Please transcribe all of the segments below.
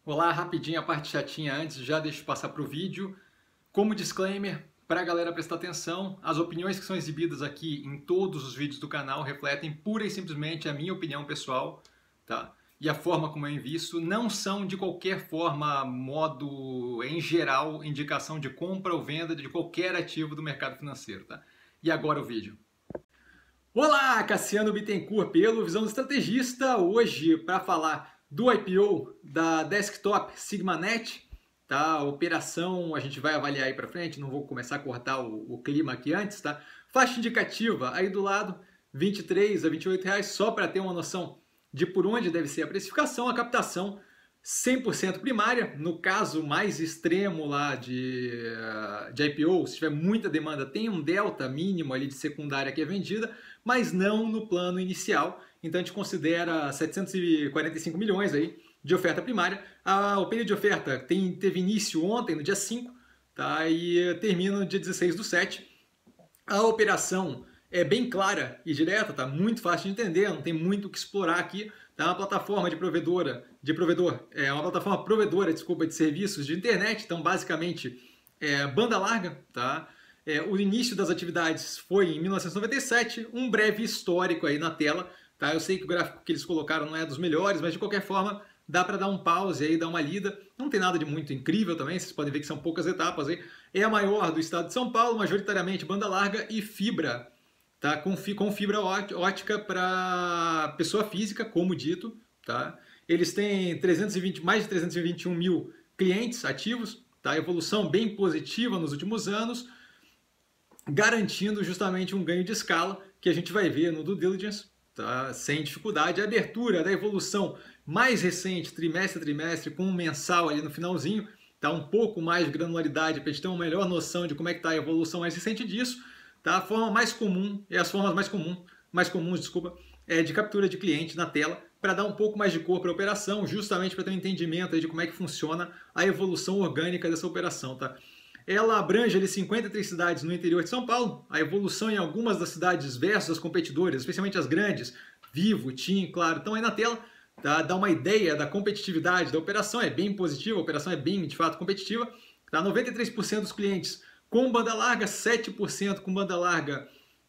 Olá, rapidinho a parte chatinha antes, já deixo eu passar para o vídeo. Como disclaimer, para a galera prestar atenção, as opiniões que são exibidas aqui em todos os vídeos do canal refletem pura e simplesmente a minha opinião pessoal, tá? E a forma como eu invisto não são de qualquer forma, modo, em geral, indicação de compra ou venda de qualquer ativo do mercado financeiro, tá? E agora o vídeo. Olá, Cassiano Bittencourt pelo Visão do Estrategista, hoje para falar do IPO da Desktop SigmaNet, tá? A operação a gente vai avaliar aí para frente, não vou começar a cortar o clima aqui antes, tá? Faixa indicativa aí do lado, 23 a 28 reais, só para ter uma noção de por onde deve ser a precificação, a captação 100% primária, no caso mais extremo lá de IPO, se tiver muita demanda, tem um delta mínimo ali de secundária que é vendida, mas não no plano inicial, então a gente considera 745 milhões aí de oferta primária. O período de oferta teve início ontem, no dia 5, tá? E termina no dia 16/7. A operação é bem clara e direta, tá? Muito fácil de entender, não tem muito o que explorar aqui. Tá? Uma plataforma uma plataforma provedora, desculpa, de serviços de internet, então basicamente banda larga, tá? O início das atividades foi em 1997, um breve histórico aí na tela, tá? Eu sei que o gráfico que eles colocaram não é dos melhores, mas de qualquer forma dá para dar um pause aí, dar uma lida. Não tem nada de muito incrível também, vocês podem ver que são poucas etapas aí. É a maior do estado de São Paulo, majoritariamente banda larga e fibra. Tá? Com fibra ótica para pessoa física, como dito. Tá? Eles têm mais de 321 mil clientes ativos, tá? Evolução bem positiva nos últimos anos, garantindo justamente um ganho de escala que a gente vai ver no due diligence, tá? Sem dificuldade. A abertura da evolução mais recente, trimestre a trimestre, com um mensal ali no finalzinho, tá? Um pouco mais de granularidade para a gente ter uma melhor noção de como é que está a evolução mais recente disso. Tá? A forma mais comum, as formas mais comuns, desculpa, de captura de cliente na tela, para dar um pouco mais de cor para a operação, justamente para ter um entendimento aí de como é que funciona a evolução orgânica dessa operação. Tá? Ela abrange ali 53 cidades no interior de São Paulo, a evolução em algumas das cidades versus as competidoras, especialmente as grandes, Vivo, TIM, Claro, estão aí na tela. Tá? Dá uma ideia da competitividade da operação, é bem positiva, a operação é bem, de fato, competitiva. Tá? 93% dos clientes com banda larga, 7% com banda larga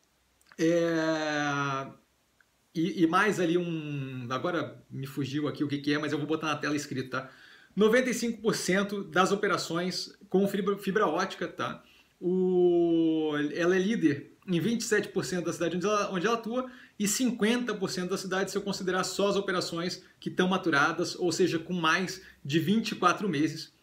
e mais ali agora me fugiu aqui o que é, mas eu vou botar na tela escrito, tá? 95% das operações com fibra ótica, tá? Ela é líder em 27% da cidade onde ela atua e 50% da cidade se eu considerar só as operações que estão maturadas, ou seja, com mais de 24 meses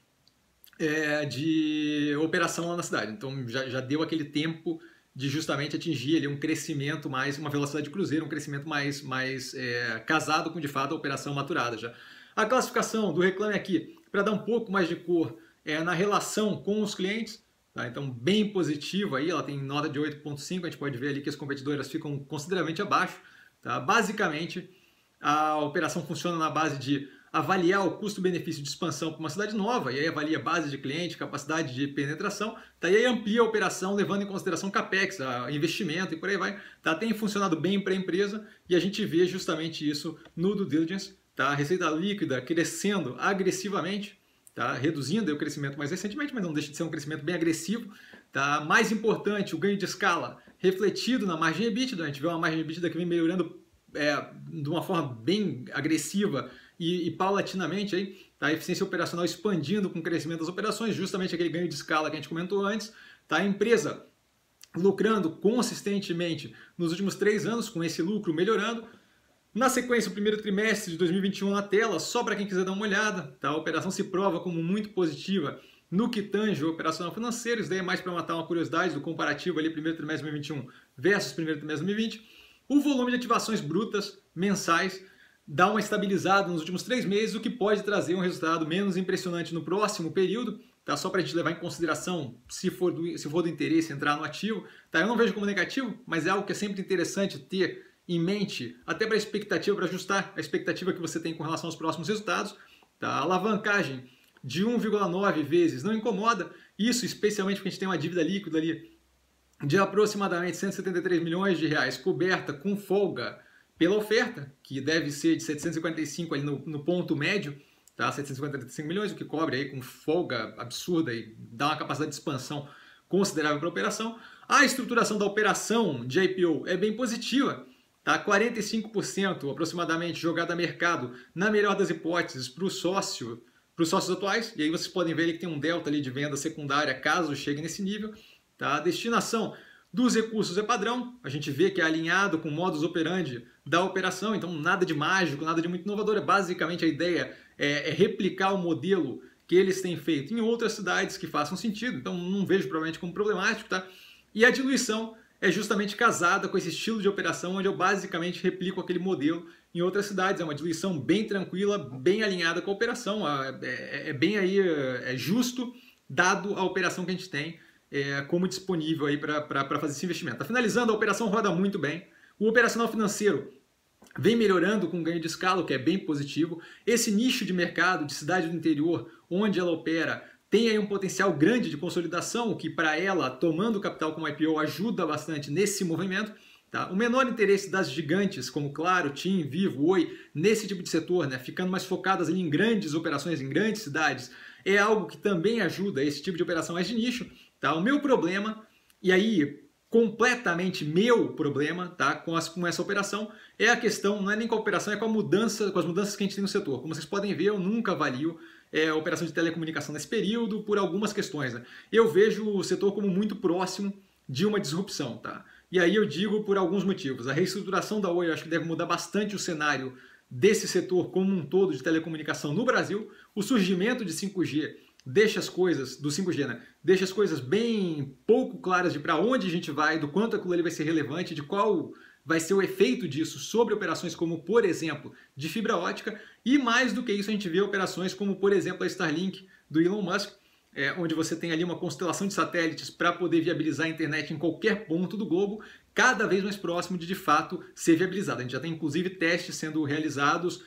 de operação lá na cidade. Então já deu aquele tempo de justamente atingir ali um crescimento mais, uma velocidade de cruzeiro, um crescimento mais casado com de fato a operação maturada já. A classificação do Reclame Aqui, para dar um pouco mais de cor na relação com os clientes, tá? Então bem positiva aí, ela tem nota de 8,5, a gente pode ver ali que as competidoras ficam consideravelmente abaixo. Tá? Basicamente a operação funciona na base de avaliar o custo-benefício de expansão para uma cidade nova, e aí avalia base de cliente, capacidade de penetração, tá? E aí amplia a operação levando em consideração capex, investimento e por aí vai. Tá? Tem funcionado bem para a empresa e a gente vê justamente isso no due diligence. Tá? A receita líquida crescendo agressivamente, tá? Reduzindo o crescimento mais recentemente, mas não deixa de ser um crescimento bem agressivo. Tá? Mais importante, o ganho de escala refletido na margem EBITDA. A gente vê uma margem EBITDA que vem melhorando de uma forma bem agressiva e paulatinamente aí, tá? A eficiência operacional expandindo com o crescimento das operações, justamente aquele ganho de escala que a gente comentou antes. Tá? A empresa lucrando consistentemente nos últimos 3 anos, com esse lucro melhorando. Na sequência, o primeiro trimestre de 2021 na tela, só para quem quiser dar uma olhada. Tá? A operação se prova como muito positiva no que tange o operacional financeiro. Isso daí é mais para matar uma curiosidade do comparativo ali, primeiro trimestre de 2021 versus primeiro trimestre de 2020. O volume de ativações brutas mensais dá uma estabilizada nos últimos 3 meses, o que pode trazer um resultado menos impressionante no próximo período, tá? Só para a gente levar em consideração, se for do interesse, entrar no ativo. Tá? Eu não vejo como negativo, mas é algo que é sempre interessante ter em mente, até para a expectativa, para ajustar a expectativa que você tem com relação aos próximos resultados. Tá? A alavancagem de 1,9 vezes não incomoda, isso especialmente porque a gente tem uma dívida líquida ali de aproximadamente 173 milhões de reais coberta com folga pela oferta, que deve ser de 745 ali no ponto médio, tá? 735 milhões, o que cobre aí com folga absurda e dá uma capacidade de expansão considerável para a operação. A estruturação da operação de IPO é bem positiva, tá? 45% aproximadamente jogada a mercado, na melhor das hipóteses, para os sócios atuais, e aí vocês podem ver ali que tem um delta ali de venda secundária caso chegue nesse nível. Tá? A destinação dos recursos é padrão, a gente vê que é alinhado com o modus operandi da operação, então nada de mágico, nada de muito inovador, basicamente a ideia é replicar o modelo que eles têm feito em outras cidades que façam sentido, então não vejo provavelmente como problemático. Tá? E a diluição é justamente casada com esse estilo de operação onde eu basicamente replico aquele modelo em outras cidades. É uma diluição bem tranquila, bem alinhada com a operação, é bem aí, é justo, dado a operação que a gente tem como disponível aí para fazer esse investimento. Tá finalizando, a operação roda muito bem, o operacional financeiro vem melhorando com ganho de escala, o que é bem positivo. Esse nicho de mercado de cidade do interior, onde ela opera, tem aí um potencial grande de consolidação, o que para ela, tomando capital como IPO, ajuda bastante nesse movimento. Tá? O menor interesse das gigantes, como Claro, TIM, Vivo, Oi, nesse tipo de setor, né, ficando mais focadas ali em grandes operações, em grandes cidades, é algo que também ajuda esse tipo de operação mais de nicho. Tá? O meu problema, e aí completamente meu problema, tá, com essa operação, é a questão, não é nem com a operação, é com as mudanças que a gente tem no setor. Como vocês podem ver, eu nunca avalio a operação de telecomunicação nesse período por algumas questões. Né? Eu vejo o setor como muito próximo de uma disrupção. Tá? E aí eu digo por alguns motivos. A reestruturação da Oi eu acho que deve mudar bastante o cenário desse setor como um todo de telecomunicação no Brasil. O surgimento de 5G deixa as coisas, do 5G, né? Deixa as coisas bem pouco claras de para onde a gente vai, do quanto aquilo ali vai ser relevante, de qual vai ser o efeito disso sobre operações como, por exemplo, de fibra ótica, e mais do que isso a gente vê operações como, por exemplo, a Starlink do Elon Musk, onde você tem ali uma constelação de satélites para poder viabilizar a internet em qualquer ponto do globo, cada vez mais próximo de fato ser viabilizada. A gente já tem inclusive testes sendo realizados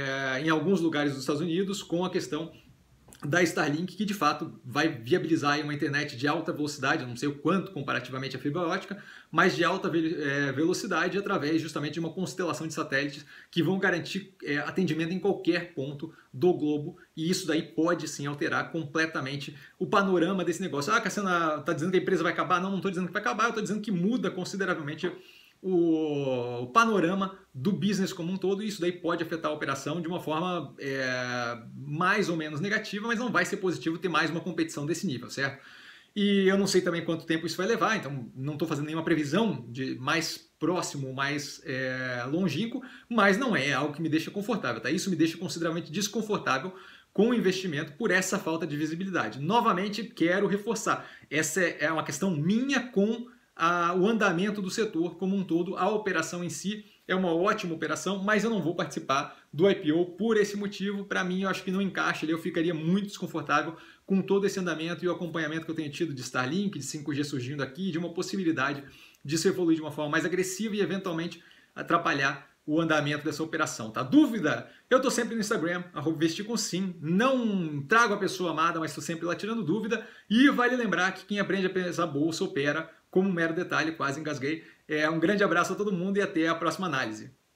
em alguns lugares dos Estados Unidos com a questão da Starlink, que de fato vai viabilizar uma internet de alta velocidade, eu não sei o quanto comparativamente à fibra ótica, mas de alta velocidade através justamente de uma constelação de satélites que vão garantir atendimento em qualquer ponto do globo, e isso daí pode sim alterar completamente o panorama desse negócio. Ah, Cassiano, está dizendo que a empresa vai acabar? Não, não estou dizendo que vai acabar, eu estou dizendo que muda consideravelmente o panorama do business como um todo, e isso daí pode afetar a operação de uma forma mais ou menos negativa, mas não vai ser positivo ter mais uma competição desse nível, certo? E eu não sei também quanto tempo isso vai levar, então não estou fazendo nenhuma previsão de mais próximo, mais longínquo, mas não é algo que me deixa confortável, tá? Isso me deixa consideravelmente desconfortável com o investimento por essa falta de visibilidade. Novamente, quero reforçar, essa é uma questão minha com o andamento do setor como um todo. A operação em si é uma ótima operação, mas eu não vou participar do IPO por esse motivo. Para mim, eu acho que não encaixa, eu ficaria muito desconfortável com todo esse andamento e o acompanhamento que eu tenho tido de Starlink, de 5G surgindo aqui, de uma possibilidade de se evoluir de uma forma mais agressiva e eventualmente atrapalhar o andamento dessa operação. Tá? Dúvida? Eu estou sempre no Instagram, @investircomsim. Não trago a pessoa amada, mas estou sempre lá tirando dúvida. E vale lembrar que quem aprende a pensar bolsa opera como um mero detalhe, quase engasguei. Um grande abraço a todo mundo e até a próxima análise.